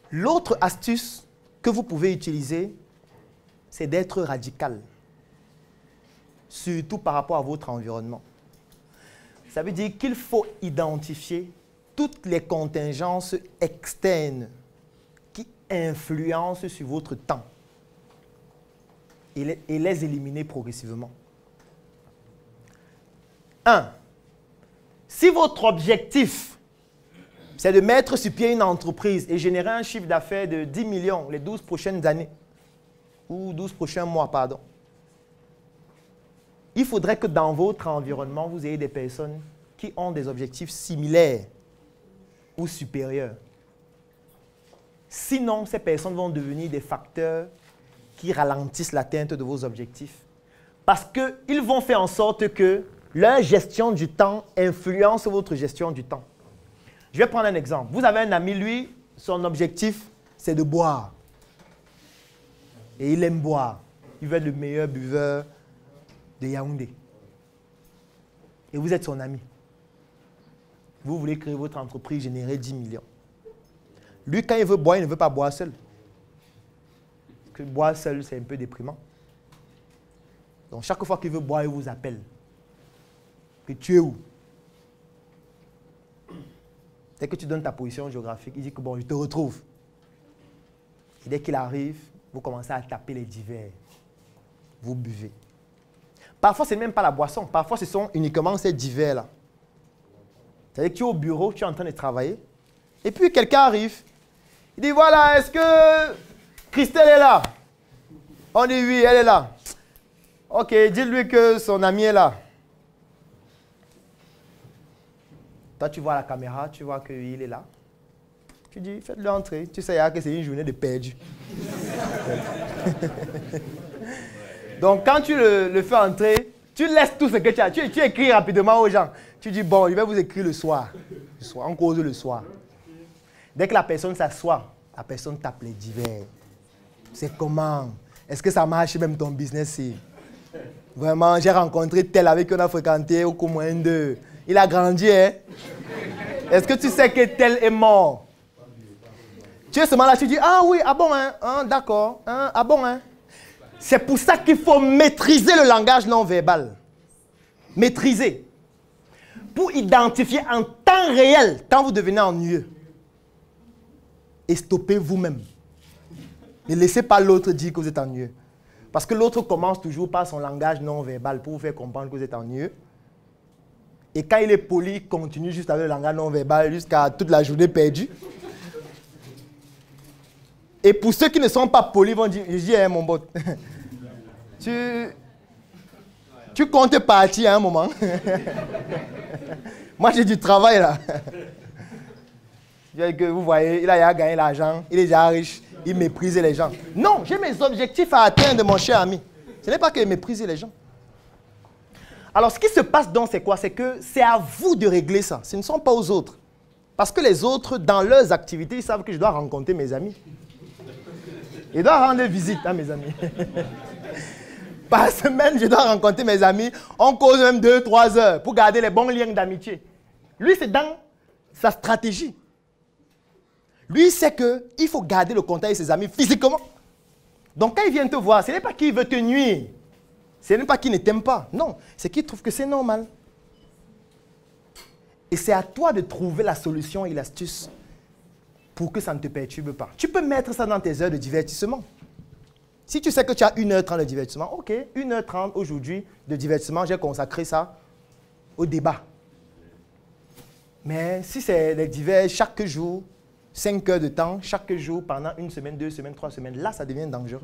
L'autre astuce que vous pouvez utiliser, c'est d'être radical. Surtout par rapport à votre environnement. Ça veut dire qu'il faut identifier toutes les contingences externes qui influencent sur votre temps et les éliminer progressivement. 1. Si votre objectif, c'est de mettre sur pied une entreprise et générer un chiffre d'affaires de 10 millions les 12 prochaines années, ou 12 prochains mois, pardon, il faudrait que dans votre environnement, vous ayez des personnes qui ont des objectifs similaires ou supérieurs. Sinon, ces personnes vont devenir des facteurs qui ralentissent l'atteinte de vos objectifs. Parce qu'ils vont faire en sorte que leur gestion du temps influence votre gestion du temps. Je vais prendre un exemple. Vous avez un ami, lui, son objectif, c'est de boire. Et il aime boire. Il veut être le meilleur buveur de Yaoundé. Et vous êtes son ami. Vous voulez créer votre entreprise, générer 10 millions. Lui, quand il veut boire, il ne veut pas boire seul. Parce que boire seul, c'est un peu déprimant. Donc, chaque fois qu'il veut boire, il vous appelle. Que tu es où? Dès que tu donnes ta position géographique, il dit que bon, je te retrouve. Et dès qu'il arrive, vous commencez à taper les divers. Vous buvez. Parfois, ce n'est même pas la boisson. Parfois, ce sont uniquement ces divers-là. C'est-à-dire que tu es au bureau, tu es en train de travailler. Et puis, quelqu'un arrive. Il dit, voilà, est-ce que Christelle est là? On dit oui, elle est là. Ok, dis-lui que son ami est là. Toi, tu vois la caméra, tu vois qu'il est là. Tu dis, faites-le entrer. Tu sais que c'est une journée de perdu. Donc, quand tu le fais entrer, tu laisses tout ce que tu as. Tu écris rapidement aux gens. Tu dis, bon, je vais vous écrire le soir. On cause le soir. Dès que la personne s'assoit, la personne tape les divers. C'est comment? Est-ce que ça marche même ton business ici? Vraiment, j'ai rencontré tel avec qui on a fréquenté au moins 2. Il a grandi, hein? Est-ce que tu sais que tel est mort? Tu es seulement là, tu dis, ah oui, ah bon, hein? Ah, d'accord, hein? Ah bon, hein? C'est pour ça qu'il faut maîtriser le langage non verbal. Maîtriser. Pour identifier en temps réel, quand vous devenez ennuyeux. Et stoppez vous-même. Ne laissez pas l'autre dire que vous êtes ennuyeux. Parce que l'autre commence toujours par son langage non verbal pour vous faire comprendre que vous êtes ennuyeux. Et quand il est poli, il continue juste avec le langage non verbal jusqu'à toute la journée perdue. Et pour ceux qui ne sont pas polis, ils vont dire, je dis, hein, mon pote, tu comptes partir à un moment. Moi, j'ai du travail là. Que vous voyez, il a gagné l'argent, il est déjà riche, il méprise les gens. Non, j'ai mes objectifs à atteindre, mon cher ami. Ce n'est pas que mépriser les gens. Alors, ce qui se passe donc, c'est quoi? C'est que c'est à vous de régler ça. Ce ne sont pas aux autres. Parce que les autres, dans leurs activités, ils savent que je dois rencontrer mes amis. Je dois rendre visite à mes amis. Par semaine, je dois rencontrer mes amis. On cause même 2-3 heures pour garder les bons liens d'amitié. Lui, c'est dans sa stratégie. Lui, il sait qu'il faut garder le contact avec ses amis physiquement. Donc, quand il vient te voir, ce n'est pas qu'il veut te nuire. Ce n'est pas qu'il ne t'aime pas. Non, c'est qu'il trouve que c'est normal. Et c'est à toi de trouver la solution et l'astuce pour que ça ne te perturbe pas. Tu peux mettre ça dans tes heures de divertissement. Si tu sais que tu as 1h30 de divertissement, ok, 1h30 aujourd'hui de divertissement, j'ai consacré ça au débat. Mais si c'est les divers chaque jour, 5 heures de temps, chaque jour, pendant 1 semaine, 2 semaines, 3 semaines, là, ça devient dangereux.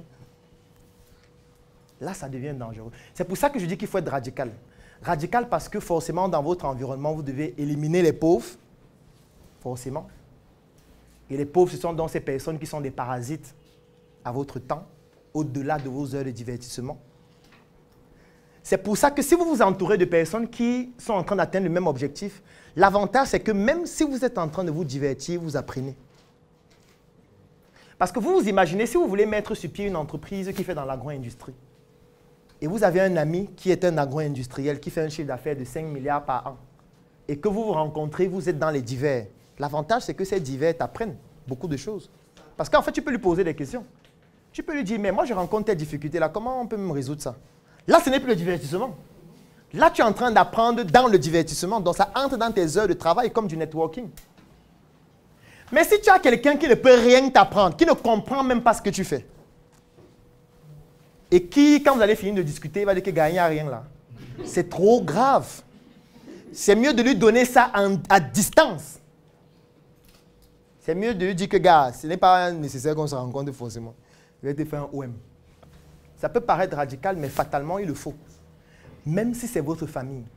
Là, ça devient dangereux. C'est pour ça que je dis qu'il faut être radical. Radical parce que forcément, dans votre environnement, vous devez éliminer les pauvres. Forcément. Et les pauvres, ce sont donc ces personnes qui sont des parasites à votre temps, au-delà de vos heures de divertissement. C'est pour ça que si vous vous entourez de personnes qui sont en train d'atteindre le même objectif, l'avantage, c'est que même si vous êtes en train de vous divertir, vous apprenez. Parce que vous vous imaginez, si vous voulez mettre sur pied une entreprise qui fait dans l'agro-industrie, et vous avez un ami qui est un agro-industriel qui fait un chiffre d'affaires de 5 milliards par an, et que vous vous rencontrez, vous êtes dans les divers. L'avantage, c'est que ces divers t'apprennent. beaucoup de choses. Parce qu'en fait, tu peux lui poser des questions. Tu peux lui dire, mais moi, je rencontre tes difficultés là, comment on peut me résoudre ça? Là, ce n'est plus le divertissement. Là, tu es en train d'apprendre dans le divertissement. Donc, ça entre dans tes heures de travail comme du networking. Mais si tu as quelqu'un qui ne peut rien t'apprendre, qui ne comprend même pas ce que tu fais, et qui, quand vous allez finir de discuter, il va dire qu'il ne gagne rien là, c'est trop grave. C'est mieux de lui donner ça à distance. C'est mieux de lui dire que, gars, ce n'est pas nécessaire qu'on se rencontre forcément. Je vais te faire un OM. Ça peut paraître radical, mais fatalement, il le faut. Même si c'est votre famille.